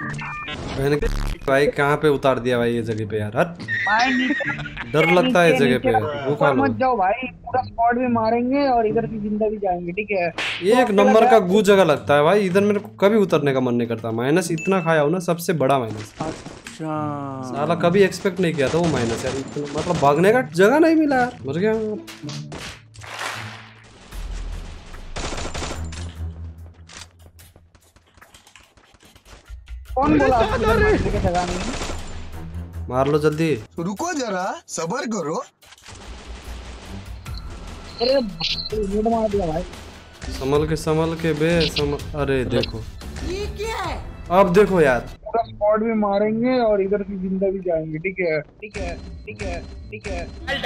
भाई कहाँ पे उतार दिया भाई ये जगह पे यार। भाई डर लगता है इस जगह पे। वो खा लो मत जाओ भाई, पूरा स्क्वाड भी मारेंगे और इधर से जिंदा भी जाएंगे, ठीक है? ये एक नंबर का गू जगह लगता है भाई। इधर मेरे को कभी उतरने का मन नहीं करता। माइनस इतना खाया हूँ ना, सबसे बड़ा माइनस। अच्छा साला कभी एक्सपेक्ट नहीं किया था वो माइनस यार। इतना मतलब भागने का जगह नहीं मिला यार, मर गया। कौन बोला आपको इधर मारने की जगह नहीं है? मार लो जल्दी। रुको जरा, सबर करो। अरे हेड मार दिया भाई। संभल के बे अरे देखो ये क्या है। अब देखो यार, पूरा स्क्वाड भी मारेंगे और इधर से जिंदा भी जाएंगे, ठीक है? ठीक है, ठीक है, ठीक है।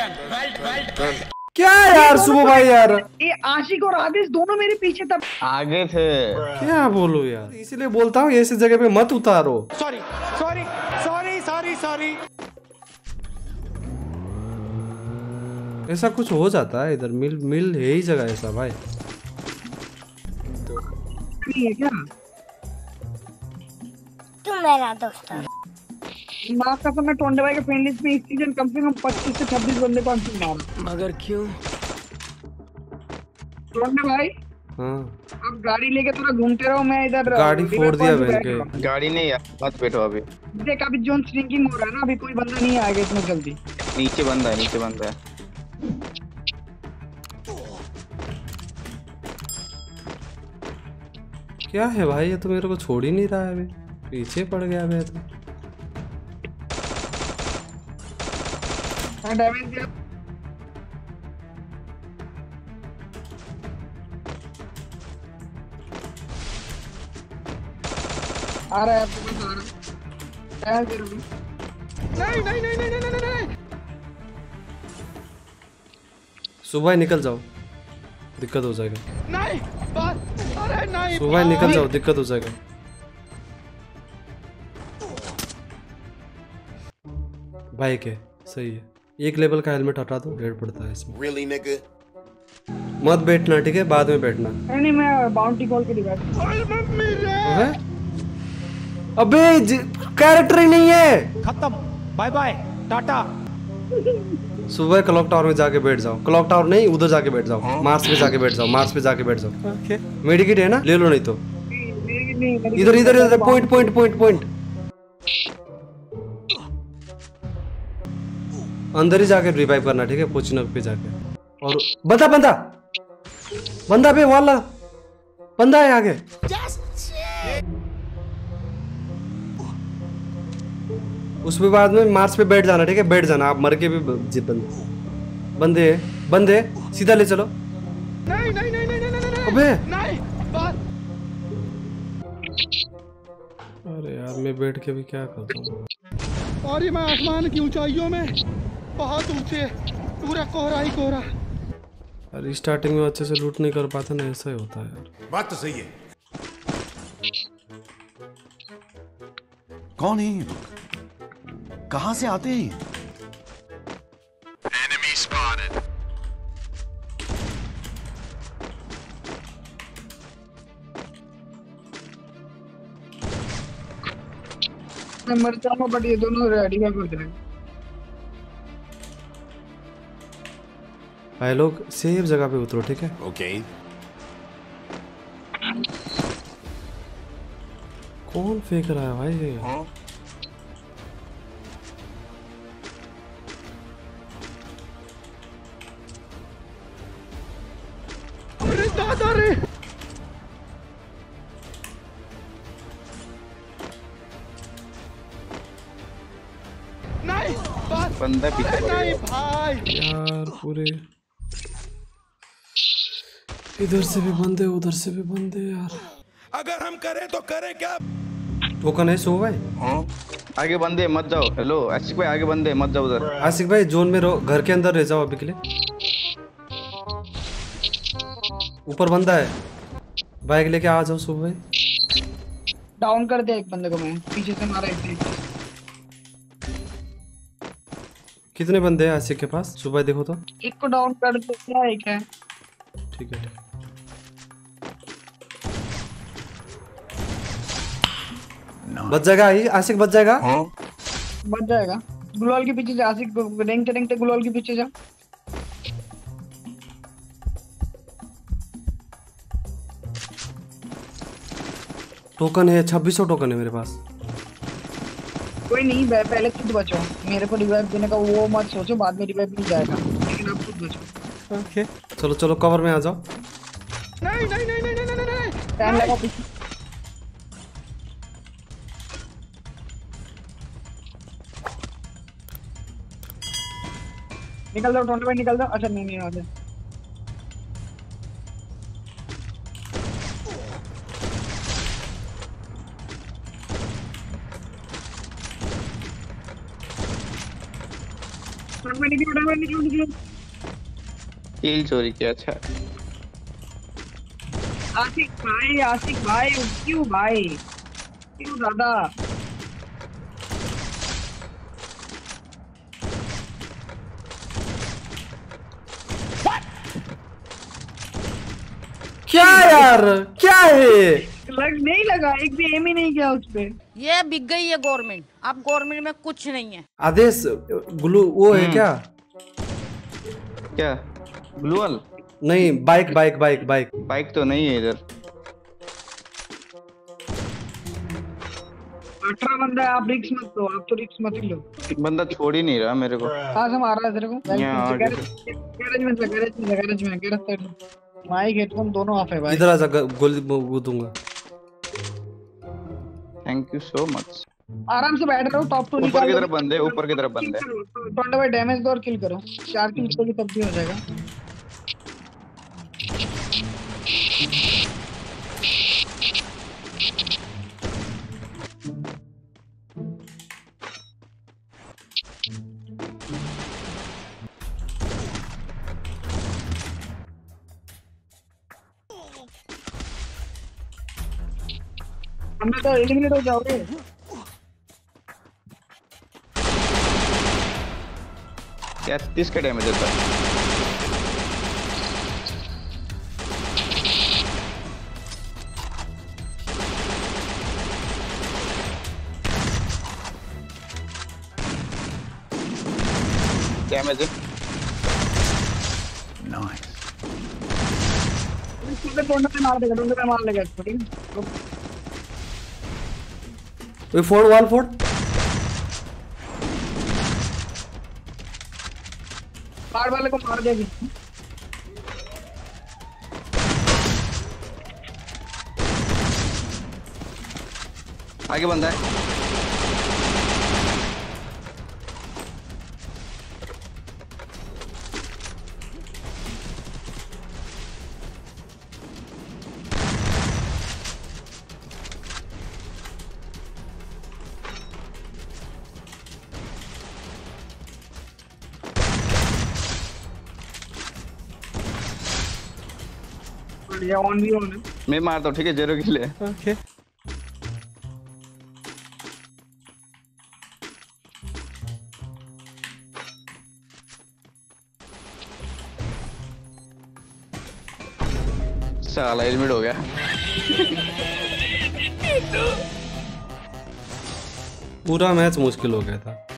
क्या यार सुबह भाई यार। ये आशिक और आदिश दोनों मेरे पीछे तब आगे थे। क्या बोलूं यार, इसीलिए बोलता हूँ ऐसी जगह पे मत उतारो। Sorry sorry sorry sorry sorry. ऐसा कुछ हो जाता है इधर। मिल है ही जगह ऐसा भाई। नहीं है क्या? तुम मेरा दोस्त हो। माँ का समय टोंडे भाई के फ्रेंड लिस्ट में इस सीजन कम से कम 25 से 26 बंदे को अंतिम मारा। मगर क्यों? टोंडे भाई हाँ अब गाड़ी लेके थोड़ा घूमते रहो, मैं इधर गाड़ी फोड़ दिया बहन के। गाड़ी नहीं यार, मत बैठो अभी। देख अभी जोन श्रिंकिंग हो रहा है ना, अभी कोई बंदा नहीं आएगा इतना जल्दी। नीचे बंदा है, नीचे बंदा है। क्या है भाई, ये तो मेरे को छोड़ ही नहीं रहा है अभी। पीछे पड़ गया मैं तो। डैमेज दिया। आ रहा है आपके पास, आ रहा है। नहीं नहीं नहीं नहीं नहीं नहीं नहीं। सुबह निकल जाओ, दिक्कत हो जाएगा। नहीं बात, अरे नहीं सुबह निकल जाओ, दिक्कत हो जाएगा। बाइक है, सही है। एक लेवल का हेलमेट हटा दो, रेड पड़ता है इसमें। Really, nigga? मत बैठना ठीक है, बाद में बैठना। नहीं मैं बाउंटी कॉल के दिखा। अबे कैरेक्टर ही नहीं है। खत्म, बाय बाय, टाटा। सुबह क्लॉक टावर में जाके बैठ जाओ। क्लॉक टावर नहीं, उधर जाके बैठ जाओ। मार्स पे जाके बैठ जाओ, मार्स पे जाके बैठ जाओ। मेडिकेट है ना, ले लो। नहीं तो इधर इधर इधर पॉइंट पॉइंट पॉइंट पॉइंट। अंदर ही जाके रिवाइव करना ठीक है, पोचिनक पे जाके। और बंदा बंदा बंदा पे वाला बंदा है आगे। उसके बाद में मार्स पे बैठ जाना ठीक है, बैठ जाना। आप मर के भी बंदे बंदे सीधा ले चलो। नहीं नहीं नहीं नहीं नहीं अबे नहीं बात। अरे यार मैं बैठ के भी क्या करता हूँ। और ये मैं आसमान की ऊंचाइयों में बहुत ऊंचे, पूरा कोहरा ही कोहरा। अरे स्टार्टिंग में अच्छे से लूट नहीं कर पाते ना, ऐसा ही होता है यार। बात तो सही है। कौन है ये लोग? कहां से आते हैं? Enemy spotted. मैं मर जाऊंगा बट ये दोनों रेडी है कर देंगे। भाई लोग सेफ जगह पे उतरो ठीक है। Okay. कौन फेंक रहा है भाई ये? अरे दादा रे। नहीं बात, बंदा पीछे पड़ नहीं गया। भाई। यार पूरे इधर से भी बंदे, उधर से भी बंदे यार। अगर हम करें तो करें क्या? टोकन है सो भाई। आगे बंदे मत जाओ। हेलो आशिक भाई, आगे बंदे मत जाओ उधर। आशिक भाई जोन में रहो, घर के अंदर रह जाओ अभी के लिए। ऊपर बंदा है, बाइक लेके आ जाओ सुबह भाई। डाउन कर दे एक बंदे को, मैं पीछे से मारा एक। कितने बंदे हैं आशिक के पास? सुबह देखो तो। एक को डाउन कर दो, क्या एक है। ठीक है बच जाएगा, आशिक बच जाएगा। बच जाएगा। गुलाल के पीछे जा, आशिक रेंगते रेंगते गुलाल के पीछे जा। टोकन है, 2600 टोकन है मेरे पास। कोई नहीं, पहले खुद बचो। मेरे को रिवाइव देने का वो मत सोचो, बाद में रिवाइव मिल जाएगा, लेकिन आप खुद बचो। ओके चलो चलो कवर में आ जाओ। नहीं नहीं नहीं नहीं नहीं नहीं, टाइम लगा पीछे। निकल जाओ 25, निकल जाओ। अच्छा नहीं नहीं आ जाए। कील चोरी किया। अच्छा आशिक भाई क्यों भाई, क्यों दादा? क्या यार, क्या है? लग नहीं लगा, एक भी एम ही नहीं किया उस पे। ये बिक गई है गवर्नमेंट। अब गवर्नमेंट में कुछ नहीं है। आदेश ग्लू वो है क्या? क्या ग्लूअल? नहीं, bike bike bike bike. Bike तो नहीं है इधर। 18 बंदा है, आप रिक्स मत लो, आप तो रिक्स मत ही लो। एक बंदा छोड़ ही नहीं रहा मेरे को। कहाँ से मार रहा है तेरे को? यहाँ आगे गैरेज में माइक हेडफोन दोनों ऑफ है भाई। इधर आ जा, गोली वो दूंगा। Thank you so much. आराम से बैठ रहो, टॉप टू ऊपर की तरफ बंदे, ऊपर की तरफ बंदे। 25 डैमेज दो और किल करो। 4 किल करोगे तब भी हो जाएगा। हमने तो एलिमिनेट हो जाओगे। क्या 30 का डैमेज होता है? डैमेज है। नाइस। मार देगा, डोंगे पे मार लेगा इसको, ठीक है? वे फोड़, वाल फोड़। पार वाले को मार देगी। आगे बंदा है। ये ऑन भी ऑन है। मैं मारता हूँ, ठीक है? 0 किल है। ओके साला एलिमिनेट हो गया। पूरा मैच मुश्किल हो गया था।